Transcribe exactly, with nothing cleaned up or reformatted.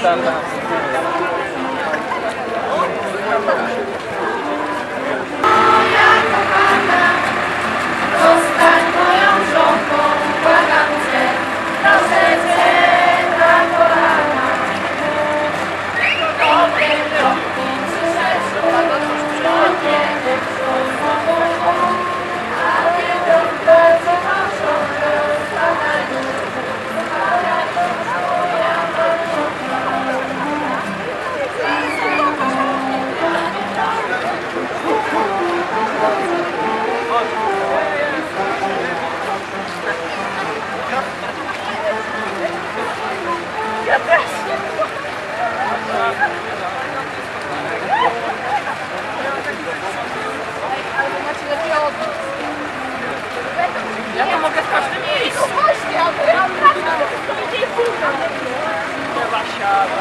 Zostań moją żonką, błagam cię, proszę cię na kolana. Dobre kroki przyszedł, człowieku, a nie dobrze, co masz żonę, spadaj duchu, spadaj duchu, moja marzonka. Ja też. Ale macie lepiej odbić. Ja to mogę w każdym miejscu. No właśnie, ale ja tak nie pójdę. Chyba siada.